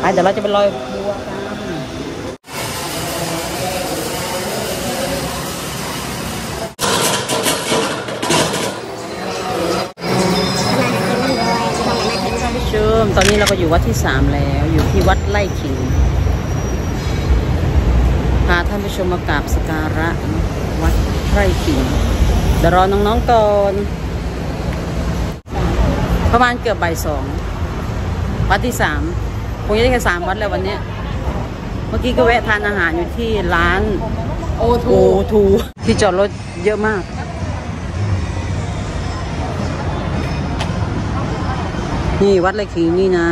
เดี๋ยวเราจะไปลอยบัวกันตอนนี้เราก็อยู่วัดที่3แล้วอยู่ที่วัดไร่ขิงพาท่านผู้ชมมากราบสักการะวัดไร่ขิงเดี๋ยวรอน้องๆก่อนประมาณเกือบบ่าย2วัดที่3คงจะได้แค่3วัดแล้ววันนี้เมื่อกี้ก็แวะทานอาหารอยู่ที่ร้านโอทูที่จอดรถเยอะมากนี่วัดไร่ขิงนี่นะ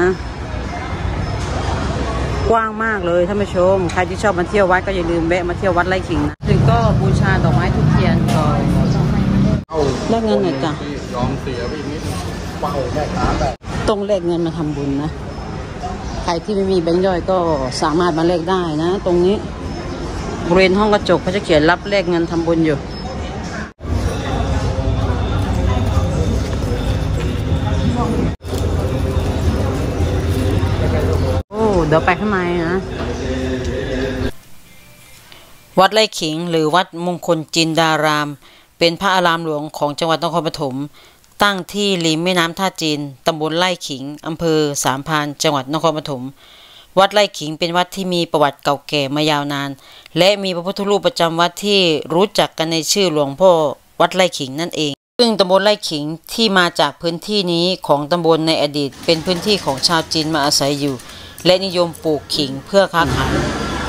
กว้างมากเลยท่านผู้ชมใครที่ชอบมาเที่ยววัดก็อย่าลืมแวะมาเที่ยววัดไร่ขิงนะถึงก็บูชาดอกไม้ทุกเทียนก่อนแลกเงินหน่อยจ้ะยอมเสียไปนิดเป้าแม่ค้าแบบต้องแลกเงินมาทำบุญนะใครที่ไม่มีแบงค์ย่อยก็สามารถมาแลกได้นะตรงนี้บริเวณห้องกระจกเขาจะเขียนรับแลกเงินทำบุญอยู่เดี๋ยวไปข้างในนะวัดไร่ขิงหรือวัดมงคลจินดารามเป็นพระอารามหลวงของจังหวัดนครปฐมตั้งที่ริมแม่น้ำท่าจีนตำบลไร่ขิงอำเภอสามพรานจังหวัดนครปฐมวัดไร่ขิงเป็นวัดที่มีประวัติเก่าแก่มายาวนานและมีพระพุทธรูปประจำวัดที่รู้จักกันในชื่อหลวงพ่อวัดไร่ขิงนั่นเองซึ่งตำบลไร่ขิงที่มาจากพื้นที่นี้ของตำบลในอดีตเป็นพื้นที่ของชาวจีนมาอาศัยอยู่และนิยมปลูกขิงเพื่อค้าขาย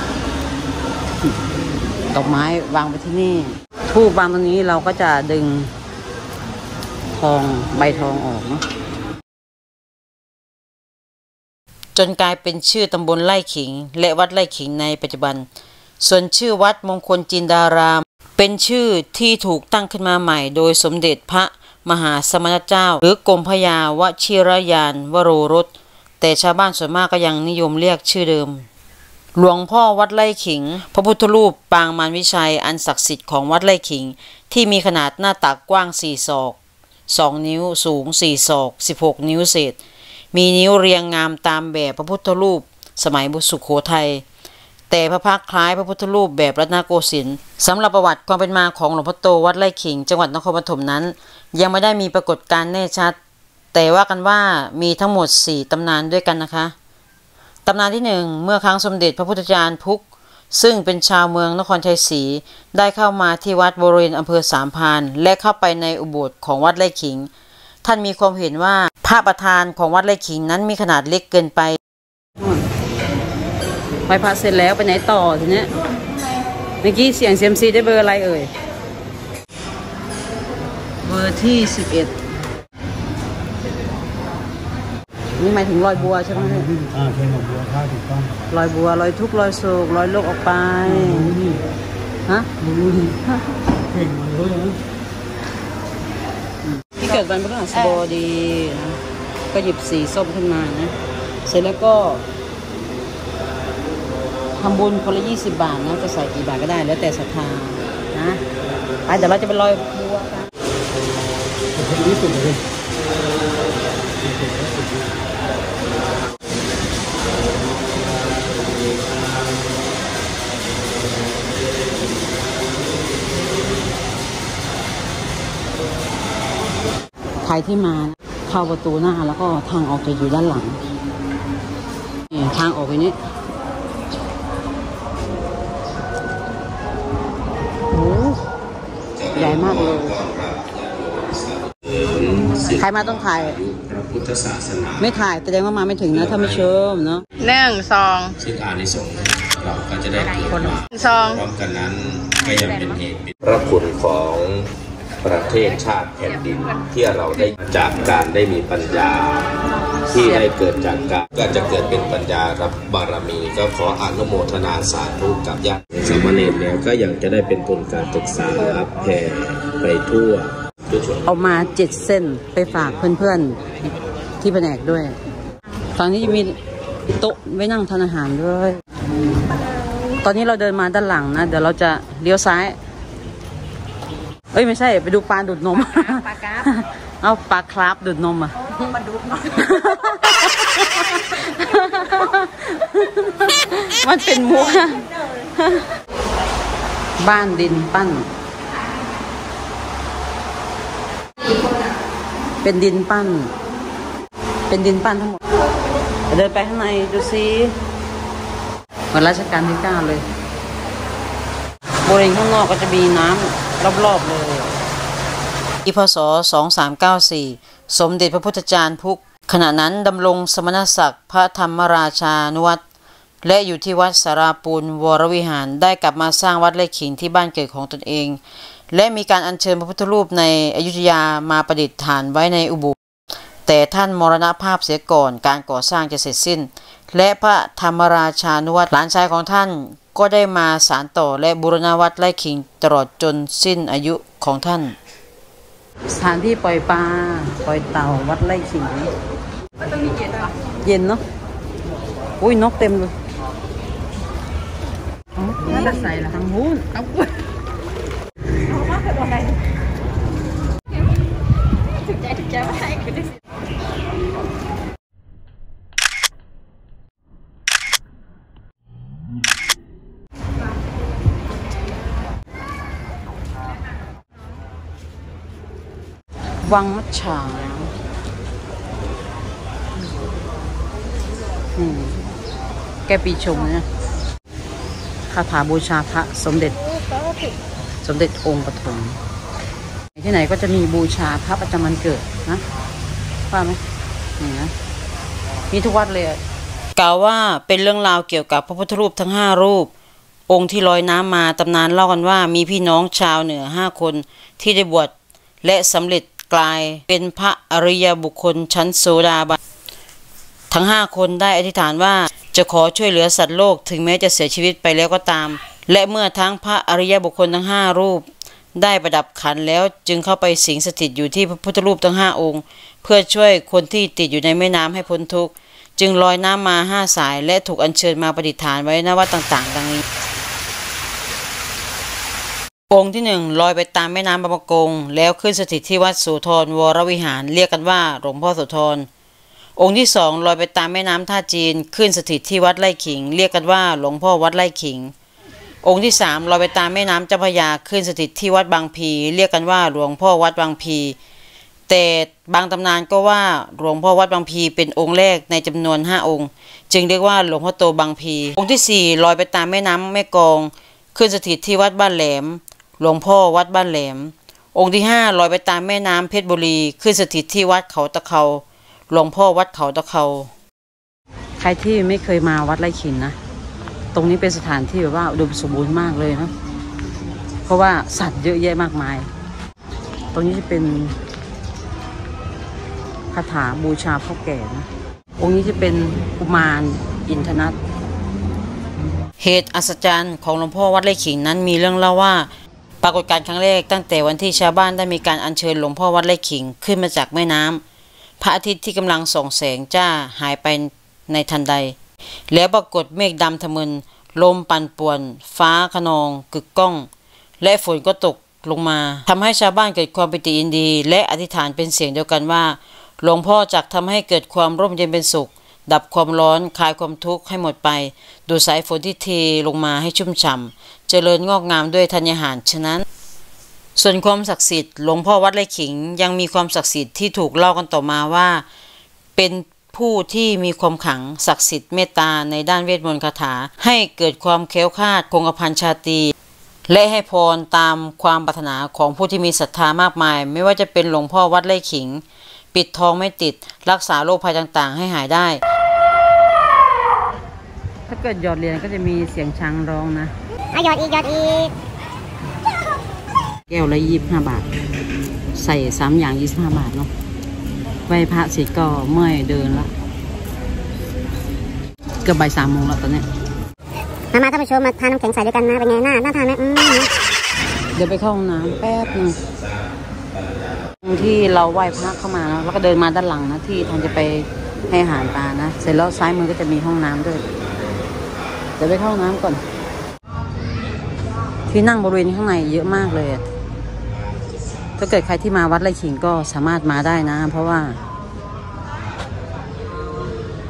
ดอกไม้วางไปที่นี่ทูบวางตรงนี้เราก็จะดึงทองใบทองออกเนาะจนกลายเป็นชื่อตำบลไร่ขิงและวัดไร่ขิงในปัจจุบันส่วนชื่อวัดมงคลจินดารามเป็นชื่อที่ถูกตั้งขึ้นมาใหม่โดยสมเด็จพระมหาสมณเจ้าหรือกรมพระยาวชิรยานวโรรสแต่ชาวบ้านส่วนมากก็ยังนิยมเรียกชื่อเดิมหลวงพ่อวัดไร่ขิงพระพุทธรูปปางมารวิชัยอันศักดิ์สิทธิ์ของวัดไร่ขิงที่มีขนาดหน้าตักกว้าง4 ศอก2 นิ้วสูง4 ศอก16 นิ้วเศษมีนิ้วเรียงงามตามแบบพระพุทธรูปสมัยสุโขทัยแต่พระพักคล้ายพระพุทธรูปแบบรัตนโกสินทร์สำหรับประวัติความเป็นมาของหลวงพ่อโตวัดไร่ขิงจังหวัดนครปฐมนั้นยังไม่ได้มีปรากฏการณ์แน่ชัดแต่ว่ากันว่ามีทั้งหมด4ตำนานด้วยกันนะคะตำนานที่1เมื่อครั้งสมเด็จพระพุทธจารย์พุกซึ่งเป็นชาวเมืองนครชัยศรีได้เข้ามาที่วัดบริเวณอำเภอสามพรานและเข้าไปในอุโบสถของวัดไร่ขิงท่านมีความเห็นว่าพระประธานของวัดไร่ขิงนั้นมีขนาดเล็กเกินไปไหว้พระเสร็จแล้วไปไหนต่อทีเนี้ยเมื่อกี้เสียงเซียมซีได้เบอร์อะไรเอ่ยเบอร์ที่11นี่หมายถึงลอยบัวใช่ไหมใช่ลอยบัวถ้าถูกต้องลอยบัวลอยทุกข์ลอยโศกลอยโลกออกไปฮะเก่งเลยที่เกิดวันพฤหัสบดีนะก็หยิบสีส้มขึ้นมานะเสร็จแล้วก็ทำบุญคนละ20 บาทนะจะใส่กี่บาทก็ได้แล้วแต่ศรัทธานะไปเดี๋ยวเราจะไปลอยบัวกันที่สุดเลยใครที่มาเข้าประตูหน้าแล้วก็ทางออกจะอยู่ด้านหลังนี่ทางออกไปนี้โอ้ใหญ่มากเลยใครมาต้องถ่ายพระพุทธศาสนาไม่ถ่ายแสดงว่ามาไม่ถึงนะท่านผู้ชมเนาะ1 2ซึ่งอานิสงส์เราก็จะได้คน2พร้อมกันนั้นก็ยังเป็นเหตุพระคุณของประเทศชาติแผ่นดินที่เราได้จากการได้มีปัญญาที่ได้เกิดจากการก็จะเกิดเป็นปัญญารับบารมีก็ขออนุโมทนาสาธุกับญาติสามเณรแล้วก็ยังจะได้เป็นทุนการศึกษาแผ่ไปทั่วเอามา7 เส้นไปฝากเพื่อนๆที่แผนกด้วยฝั่งนี้จะมีโต๊ะไว้นั่งทานอาหารด้วยตอนนี้เราเดินมาด้านหลังนะเดี๋ยวเราจะเลี้ยวซ้ายเอ้ยไม่ใช่ไปดูปลาดูดนมปลากราฟเอาปลาคราฟดูดนมอ่ะมาดูมันเป็นมุกบ้านดินปั้นเป็นดินปั้นเป็นดินปั้นทั้งหมดเดินไปข้างในดูซิเหมือนรัชกาลที่ 9เลยบริเวณข้างนอกก็จะมีน้ำรอบๆเลยปีพศ2394สมเด็จพระพุทธจารย์พุกขณะนั้นดำรงสมณศักดิ์พระธรรมราชานุวัตรและอยู่ที่วัดสาราปูนวรวิหารได้กลับมาสร้างวัดไร่ขิงที่บ้านเกิดของตนเองและมีการอัญเชิญพระพุทธรูปในอยุธยามาประดิษฐานไว้ในอุโบสถแต่ท่านมรณภาพเสียก่อนการก่อสร้างจะเสร็จสิ้นและพระธรรมราชานุวัตรหลานชายของท่านก็ได้มาสานต่อและบูรณะวัดไร่ขิงตลอดจนสิ้นอายุของท่านสถานที่ปล่อยปลาปล่อยเต่าวัดไร่ขิงมันต้องมีเย็นป่ะเย็นเนาะอุ้ยนกเต็มเลยน่าจะใส่ละทางหุ้นถึงใจว่าให้คือได้วังมัจฉาแกปีชงเนี่ยคาถาบูชาพระสมเด็จองค์ปฐมที่ไหนก็จะมีบูชาพระประจำวันเกิดนะว่าไหมนี่นะมีทุกวัดเลยกล่าวว่าเป็นเรื่องราวเกี่ยวกับพระพุทธรูปทั้ง5รูปองค์ที่ลอยน้ำมาตำนานเล่ากันว่ามีพี่น้องชาวเหนือ5คนที่ได้บวชและสำเร็จกลายเป็นพระอริยบุคคลชั้นโสดาบันทั้ง5คนได้อธิษฐานว่าจะขอช่วยเหลือสัตว์โลกถึงแม้จะเสียชีวิตไปแล้วก็ตามและเมื่อทั้งพระอริยบุคคลทั้ง5รูปได้ประดับขันแล้วจึงเข้าไปสิงสถิตอยู่ที่พระพุทธรูปทั้ง5องค์เพื่อช่วยคนที่ติดอยู่ในแม่น้ำให้พ้นทุกข์จึงลอยน้ำมา5สายและถูกอัญเชิญมาประดิษฐานไว้ณวัดต่างๆดังนี้องค์ที่1ลอยไปตามแม่น้ำบางประกงแล้วขึ้นสถิตที่วัดโสธรวรวิหารเรียกกันว่าหลวงพ่อโสธรองค์ที่2ลอยไปตามแม่น้ำท่าจีนขึ้นสถิตที่วัดไร่ขิงเรียกกันว่าหลวงพ่อวัดไร่ขิงองค์ที่3ลอยไปตามแม่น้ำเจ้าพระยาขึ้นสถิตที่วัดบางพีเรียกกันว่าหลวงพ่อวัดบางพีแต่บางตำนานก็ว่าหลวงพ่อวัดบางพีเป็นองค์แรกในจำนวน5องค์จึงเรียกว่าหลวงพ่อโตบางพีองค์ที่4ลอยไปตามแม่น้ำแม่กลองขึ้นสถิตที่วัดบ้านแหลมหลวงพ่อวัดบ้านแหลมองค์ที่5ลอยไปตามแม่น้ำเพชรบุรีขึ้นสถิตที่วัดเขาตะเขาหลวงพ่อวัดเขาตะเขาใครที่ไม่เคยมาวัดไร่ขิงนะตรงนี้เป็นสถานที่แบบว่าอุดมสมบูรณ์มากเลยนะเพราะว่าสัตว์เยอะแยะมากมายตรงนี้จะเป็นคาถาบูชาพ่อแก่นะองค์นี้จะเป็นกุมารอินทนัทเหตุอัศจรรย์ของหลวงพ่อวัดไร่ขิงนั้นมีเรื่องเล่าว่าปรากฏการณ์ครั้งแรกตั้งแต่วันที่ชาวบ้านได้มีการอัญเชิญหลวงพ่อวัดไร่ขิงขึ้นมาจากแม่น้ำพระอาทิตย์ที่กำลังส่องแสงจ้าหายไปในทันใดแล้วปรากฏเมฆดำทะมึนลมปั่นป่วนฟ้าคะนองกึกก้องและฝนก็ตกลงมาทำให้ชาวบ้านเกิดความปิติยินดีและอธิษฐานเป็นเสียงเดียวกันว่าหลวงพ่อจักทำให้เกิดความร่มเย็นเป็นสุขดับความร้อนคลายความทุกข์ให้หมดไปดูสายฝนที่เทลงมาให้ชุ่มฉ่ำเจริญงอกงามด้วยธัญญาหารฉะนั้นส่วนความศักดิ์สิทธิ์หลวงพ่อวัดไร่ขิงยังมีความศักดิ์สิทธิ์ที่ถูกเล่ากันต่อมาว่าเป็นผู้ที่มีความขลังศักดิ์สิทธิ์เมตตาในด้านเวทมนต์คาถาให้เกิดความแคล้วคลาดคงกระพันชาตรีและให้พรตามความปรารถนาของผู้ที่มีศรัทธามากมายไม่ว่าจะเป็นหลวงพ่อวัดไร่ขิงปิดทองไม่ติดรักษาโรคภัยต่างๆให้หายได้ถ้าเกิดหยอดเหรียญก็จะมีเสียงช้างร้องนะหยอดอีกแก้วละ25 บาทใส่3อย่าง25 บาทเนาะไหว้พระเสร็จก็เมื่อยเดินละเกือบบ่าย3 โมงแล้วตอนนี้มาท่านผู้ชมมาทานน้ำแข็งใสด้วยกันนะเป็นไงน่าทานไหมเดี๋ยวไปเข้าห้องน้ำแป๊บนึงที่เราไหว้พระเข้ามาแล้วก็เดินมาด้านหลังนะที่ท่านจะไปให้อาหารปลานะเสร็จแล้วซ้ายมือก็จะมีห้องน้ำด้วยเดี๋ยวไปเข้าห้องน้ำก่อนที่นั่งบริเวณข้างในเยอะมากเลยถ้าเกิดใครที่มาวัดไร่ขิงก็สามารถมาได้นะเพราะว่า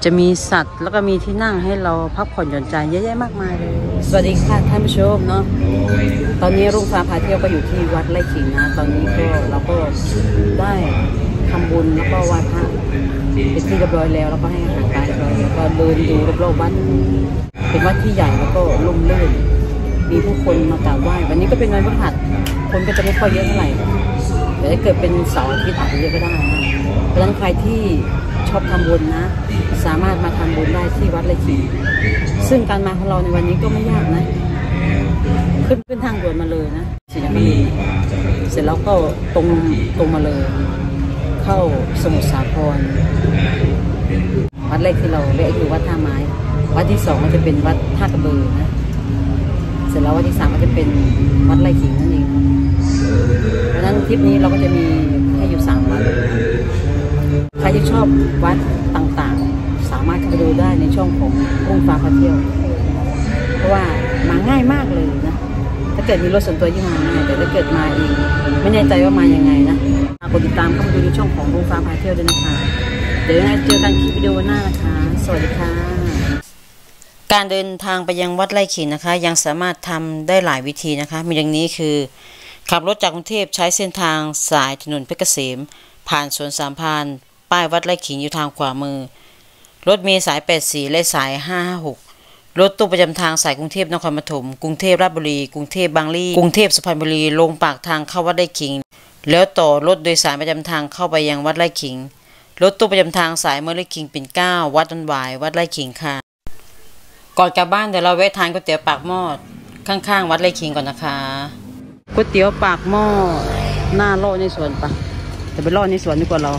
จะมีสัตว์แล้วก็มีที่นั่งให้เราพักผ่อนหย่อนใจเยอะแยะมากมายเลยสวัสดีค่ะท่านผู้ชมเนาะตอนนี้รุ่งฟ้าพาเที่ยวก็อยู่ที่วัดไร่ขิงนะตอนนี้ก็เราก็ได้ทำบุญแล้วก็ไหว้พระเป็นที่เรียบร้อยแล้วแล้วก็ให้อาหารปลาเรียบร้อยแล้วก็เดินดูรอบๆวัดเป็นวัดที่ใหญ่แล้วก็ร่มรื่นมีผู้คนมากราบไหว้วันนี้ก็เป็นวันพฤหัสคนก็จะไม่ค่อยเยอะเท่าไหร่แต่ถ้าเกิดเป็นเสาร์อาทิตย์อาจจะเยอะก็ได้นะเพราะฉะนั้นใครที่ชอบทำบุญนะสามารถมาทำบุญได้ที่วัดไร่ขิงซึ่งการมาของเราในวันนี้ก็ไม่ยากนะขึ้นทางด่วนมาเลยนะศรีนครินทร์เสร็จแล้วก็ตรงมาเลยเข้าสมุทรสาครวัดแรกที่เราเรียกคือวัดท่าไม้วัดที่2ก็จะเป็นวัดท่ากระเบือนะเสร็จแล้ววัดที่3ก็จะเป็นวัดไร่ขิงนั่นเองเพราะฉะนั้นทริปนี้เราก็จะมีให้อยู่3วัดใครที่ชอบวัดต่างๆสามารถเข้าไปดูได้ในช่องของรุ่งฟ้าพาเที่ยวเพราะว่ามาง่ายมากเลยนะถ้าเกิดมีรถส่วนตัวยิ่งมาง่ายแต่ถ้าเกิดมาเองไม่แน่ใจว่ามายังไงนะกดติดตามเข้ามาดูในช่องของรุ่งฟ้าพาเที่ยวด้วยนะคะเดี๋ยวยังไงเจอกันคลิปวิดีโอหน้านะคะสวัสดีค่ะการเดินทางไปยังวัดไร่ขิงนะคะยังสามารถทำได้หลายวิธีนะคะมีอย่างนี้คือขับรถจากกรุงเทพใช้เส้นทางสายถนนเพชรเกษมผ่านสวนสามพรานป้ายวัดไร่ขิงอยู่ทางขวามือรถเมล์สาย84และสาย556รถตู้ประจำทางสายกรุงเทพนครปฐมกรุงเทพราชบุรีกรุงเทพบางลี่กรุงเทพสุพรรณบุรีลงปากทางเข้าวัดไร่ขิงแล้วต่อรถโดยสารประจำทางเข้าไปยังวัดไร่ขิงรถตู้ประจำทางสายเมืองไร่ขิงปิ่นเกล้าวัดดอนหวายวัดไร่ขิงค่ะก่อนกลับบ้านเดี๋ยวเราแวะทานก๋วยเตี๋ยวปากหม้อข้างๆวัดไร่ขิงก่อนนะคะก๋วยเตี๋ยวปากหม้อหน้าโล่ในสวนปะแต่ไปล่อในสวนดีกว่าเรา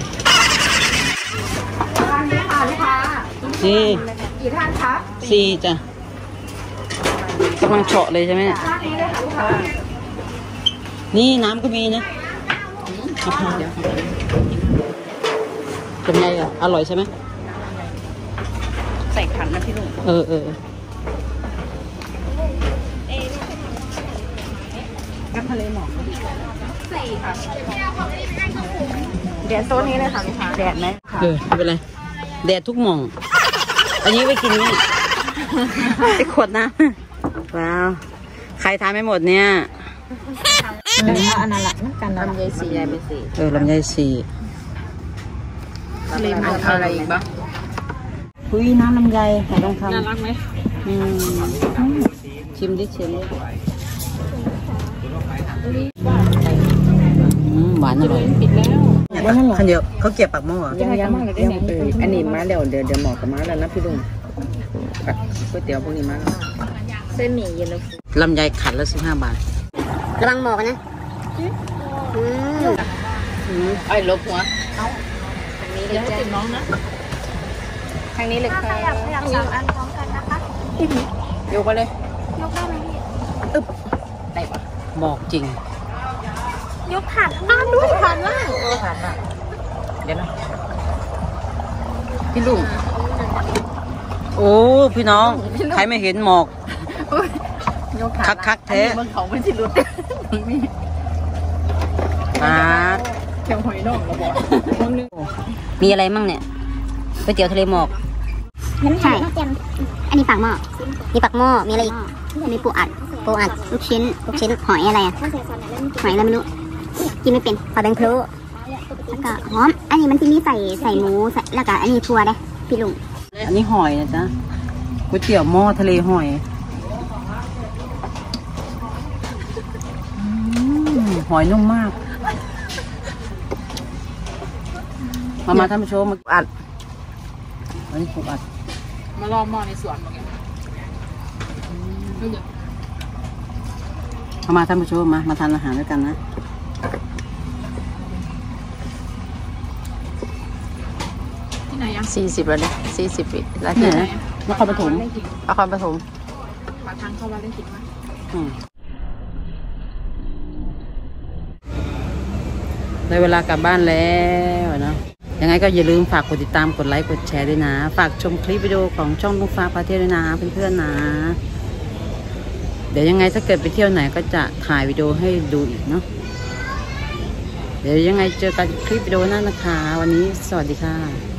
สี่กี่ท่านคะสี่จ้ะกำลังเฉาะเลยใช่ไหมนี่น้ำก็มีนะเป็นไงอ่ะอร่อยใช่ไหมใส่ขันนะพี่ลุงกับทะเลหมอกสี่ค่ะแดดโซนนี้เลยค่ะแดดไหมไม่เป็นไรแดดทุกหม่องอันนี้ไปกินนี่ไปขวดน้ำว้าวใครทานไม่หมดเนี่ยอันนั้นละกันลำไยสี่ยายไปสี่ลำไยสี่ทะเลหมอกอะไรอีกบ้างคุยน้ำลำไยหายทองคำน่ารักไหมชิมดิชิมหวานอร่อยปิดแล้วขันเดียวเขาเก็บปากหม้อยังอันนี้มาเดี๋ยวหมอกับมาแล้วนะพี่ลุงก๋วยเตี๋ยวพวกนี้มาเส้นหมี่เย็นลำไยขัดละ15 บาทระวังหมอกนะไอ้ลบหัวทางนี้เลยจ้ะน้องนะทางนี้เลยค่ะอยาก3 อันพร้อมกันนะคะยกไปเลยยกได้ไหมพี่ได้ปะบอกจริงยกถาดด้วยถาดล่างเดี๋ยวนะพี่ลุงโอ้พี่น้องใครไม่เห็นหมอกคักแท้มันเขาไม่ใช่รถแค่หอยนอกระบอกมีอะไรมั่งเนี่ยก๋วยเตี๋ยวทะเลหมอกใช่อันนี้ปากหม้อมีปากหม้อมีอะไรอีกมีปูอัดลูกชิ้นหอยอะไรหอยอะไรไม่รู้กินไม่เป็นขอแบงค์พลูแล้วก็หอมอันนี้มันจะมีใส่หมูแล้วก็อันนี้ถั่วได้พี่ลุงอันนี้หอยนะจ๊ะก๋วยเตี๋ยวหม้อทะเลหอยหอยนุ่มมากมาท่านผู้ชมมาอัดอันนี้ปูอัดมาลองหม้อในสวนมาท่านผู้ชมมาทานอาหารด้วยกันนะที่ไหนยัง40แล้วเนี่ย40 ปีแล้วที่ไหนนครปฐมปากทางเข้าวัดไร่ขิงได้เวลากลับบ้านแล้วนะยังไงก็อย่าลืมฝากกดติดตามกดไลค์กดแชร์ด้วยนะฝากชมคลิปวิดีโอของช่องรุ่งฟ้าพาเที่ยวด้วยนะเพื่อนๆนะเดี๋ยวยังไงถ้าเกิดไปเที่ยวไหนก็จะถ่ายวิดีโอให้ดูอีกเนาะเดี๋ยวยังไงเจอกันคลิปวิดีโอหน้านะคะวันนี้สวัสดีค่ะ